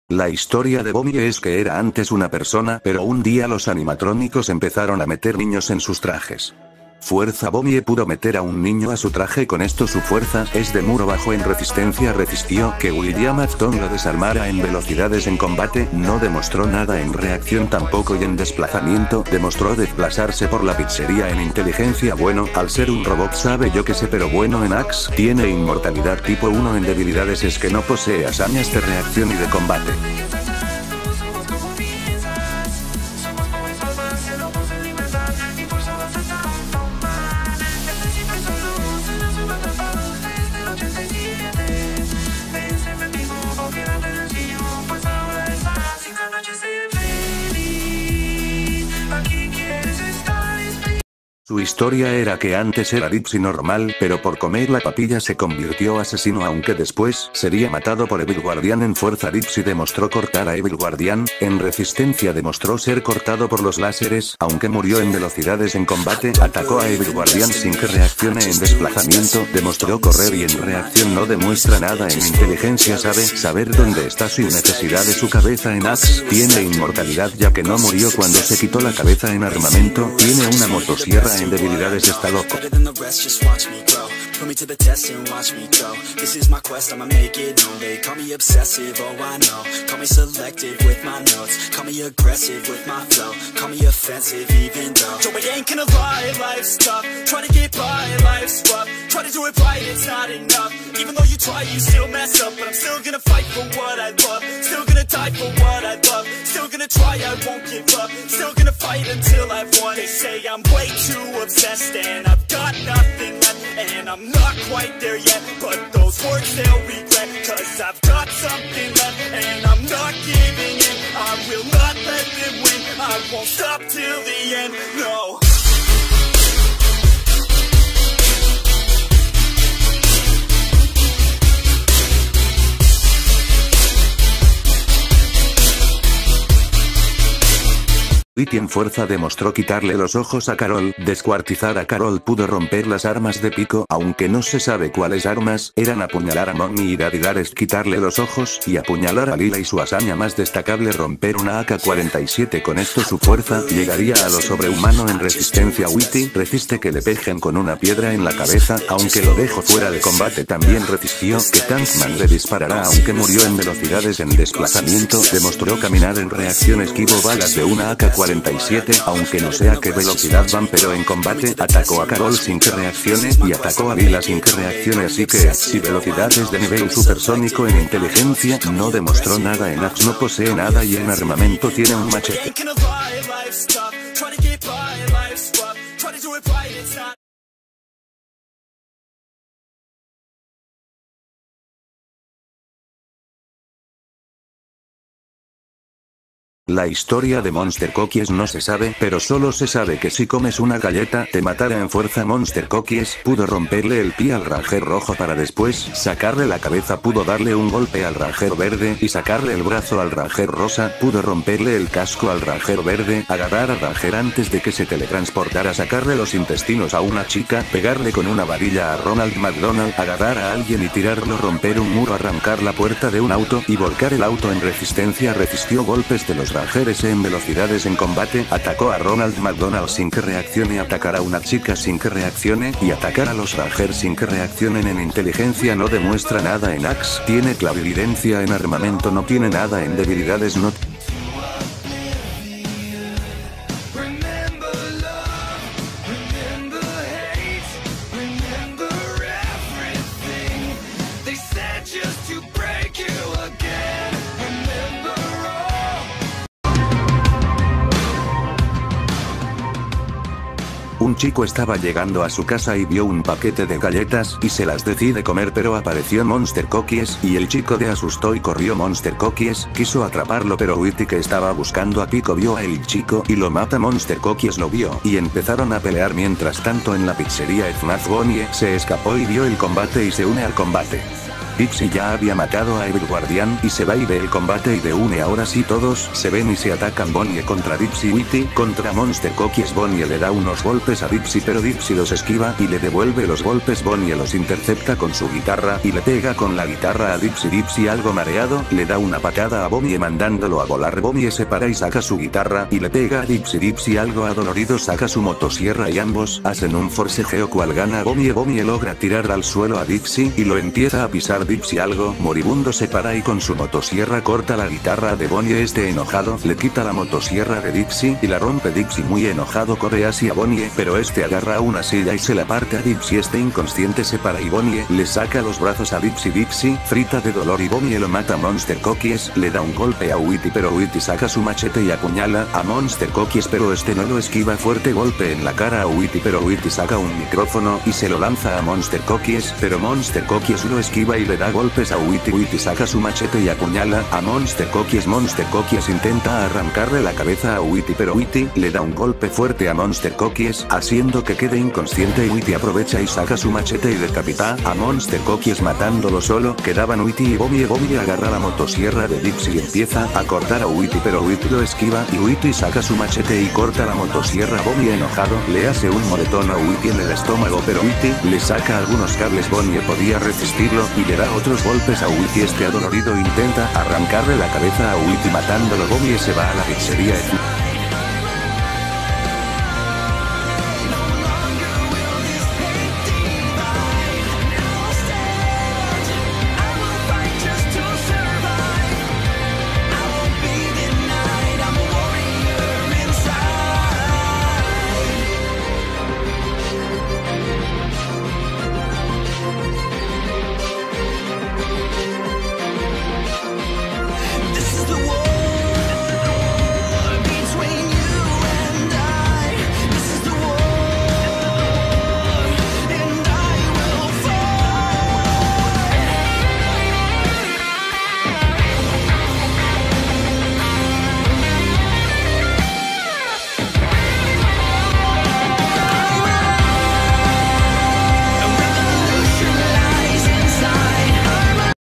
La historia de Bomie es que era antes una persona, pero un día los animatrónicos empezaron a meter niños en sus trajes. Fuerza Bomie pudo meter a un niño a su traje, con esto su fuerza es de muro bajo en resistencia, resistió que William Afton lo desarmara en velocidades en combate, no demostró nada en reacción tampoco y en desplazamiento, demostró desplazarse por la pizzería en inteligencia, bueno, al ser un robot sabe yo que sé, pero bueno en Axe, tiene inmortalidad tipo 1 en debilidades es que no posee hazañas de reacción y de combate. Su historia era que antes era Dipsy normal, pero por comer la papilla se convirtió asesino, aunque después sería matado por Evil Guardian. En fuerza Dipsy demostró cortar a Evil Guardian, en resistencia demostró ser cortado por los láseres, aunque murió en velocidades en combate, atacó a Evil Guardian sin que reaccione en desplazamiento, demostró correr y en reacción no demuestra nada en inteligencia, sabe saber dónde está sin necesidad de su cabeza en Axe, tiene inmortalidad ya que no murió cuando se quitó la cabeza en armamento, tiene una motosierra en debilidades, está loco. Put me to the test and watch me go. This is my quest, I'ma make it known. They call me obsessive, oh I know. Call me selective with my notes. Call me aggressive with my flow. Call me offensive even though Joe, I ain't gonna lie, life's tough. Try to get by, life's rough. Try to do it right, it's not enough. Even though you try, you still mess up. But I'm still gonna fight for what I love. Still gonna die for what I love. Still gonna try, I won't give up. Still gonna fight until I've won. They say I'm way too obsessed and I've got nothing left. And I'm not quite there yet, but those words they'll regret. Cause I've got something left and I'm not giving in. I will not let them win. I won't stop till the end, no. Witty en fuerza demostró quitarle los ojos a Carol, descuartizar a Carol, pudo romper las armas de Pico, aunque no se sabe cuáles armas, eran apuñalar a Mommy y Daddy Darest, quitarle los ojos, y apuñalar a Lila y su hazaña más destacable romper una AK-47, con esto su fuerza llegaría a lo sobrehumano en resistencia. Witty resiste que le peguen con una piedra en la cabeza, aunque lo dejó fuera de combate también resistió que Tankman le disparará aunque murió en velocidades en desplazamiento, demostró caminar en reacción, esquivo balas de una AK-47, aunque no sé a qué velocidad van, pero en combate atacó a Carol sin que reaccione y atacó a Lila sin que reaccione, así que si velocidad es de nivel supersónico, en inteligencia no demostró nada, en Axe no posee nada y en armamento tiene un machete. La historia de Monster Cookies no se sabe, pero solo se sabe que si comes una galleta te matará en fuerza. Monster Cookies pudo romperle el pie al Ranger rojo para después sacarle la cabeza, pudo darle un golpe al Ranger verde y sacarle el brazo al Ranger rosa, pudo romperle el casco al Ranger verde, agarrar a Ranger antes de que se teletransportara, sacarle los intestinos a una chica, pegarle con una varilla a Ronald McDonald, agarrar a alguien y tirarlo, romper un muro, arrancar la puerta de un auto y volcar el auto en resistencia, resistió golpes de los Rangers en velocidades en combate, atacó a Ronald McDonald sin que reaccione, atacar a una chica sin que reaccione y atacar a los Rangers sin que reaccionen. En inteligencia no demuestra nada, en Axe tiene clarividencia, en armamento no tiene nada, en debilidades no. Un chico estaba llegando a su casa y vio un paquete de galletas y se las decide comer, pero apareció Monster Cookies y el chico le asustó y corrió. Monster Cookies quiso atraparlo, pero Witty, que estaba buscando a Pico, vio a el chico y lo mata. Monster Cookies lo vio y empezaron a pelear. Mientras tanto en la pizzería FNAF Bonnie se escapó y vio el combate y se une al combate. Dipsy ya había matado a Evil Guardian y se va y ve el combate y de une ahora sí todos se ven y se atacan Bonnie contra Dipsy Witty contra Monster Cookies. Bonnie le da unos golpes a Dipsy pero Dipsy los esquiva y le devuelve los golpes. Bonnie los intercepta con su guitarra y le pega con la guitarra a Dipsy. Dipsy algo mareado le da una patada a Bonnie mandándolo a volar. Bonnie se para y saca su guitarra y le pega a Dipsy. Dipsy algo adolorido saca su motosierra y ambos hacen un forcejeo cual gana Bonnie. Bonnie logra tirar al suelo a Dipsy y lo empieza a pisar. Dipsy algo moribundo se para y con su motosierra corta la guitarra de Bonnie. Enojado le quita la motosierra de Dipsy y la rompe. Dipsy muy enojado corre hacia Bonnie pero agarra una silla y se la parte a Dipsy. Inconsciente se para y Bonnie le saca los brazos a Dipsy. Dipsy frita de dolor y Bonnie lo mata. Monster Cookies le da un golpe a Witty pero Witty saca su machete y apuñala a Monster Cookies pero no lo esquiva. Fuerte golpe en la cara a Witty pero Witty saca un micrófono y se lo lanza a Monster Cookies pero Monster Cookies lo esquiva y le da golpes a Witty. Witty saca su machete y apuñala a Monster Cookies. Monster Cookies intenta arrancarle la cabeza a Witty pero Witty le da un golpe fuerte a Monster Cookies haciendo que quede inconsciente y Witty aprovecha y saca su machete y decapita a Monster Cookies matándolo. Solo quedaban Witty y Bonnie. Bonnie agarra la motosierra de Dipsy y empieza a cortar a Witty pero Witty lo esquiva y Witty saca su machete y corta la motosierra. Bonnie enojado le hace un moretón a Witty en el estómago pero Witty le saca algunos cables. Bonnie podía resistirlo y le da otros golpes a Witty. Adolorido intenta arrancarle la cabeza a Witty matándolo. Bonnie se va a la pizzería.